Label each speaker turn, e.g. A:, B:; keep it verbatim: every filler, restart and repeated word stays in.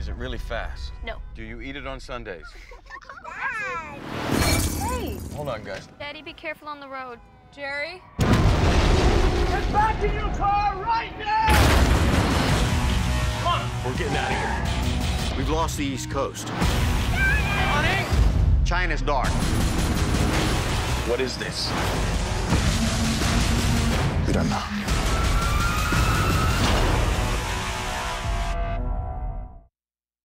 A: Is it really fast?
B: No.
A: Do you eat it on Sundays?
C: Dad!
B: Hey!
A: Hold on, guys.
B: Daddy, be careful on the road. Jerry?
D: Get back in your car right now! Come on!
E: We're getting out of here. We've lost the East Coast.
D: Honey!
E: China's dark.
A: What is this?
E: We don't know.